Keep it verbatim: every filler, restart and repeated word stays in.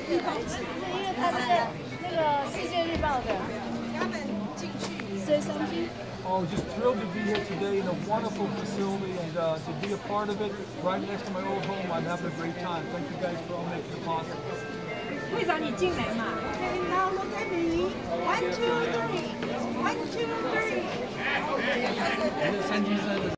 因为他是那个世界日报的。他们进去。Say something. Oh, just thrilled to be here today in a wonderful facility and uh, to be a part of it right next to my old home. I'm having a great time. Thank you guys for all making it possible. 会长，你进来嘛。 Okay, now look at me. One, two, three. One, two, three.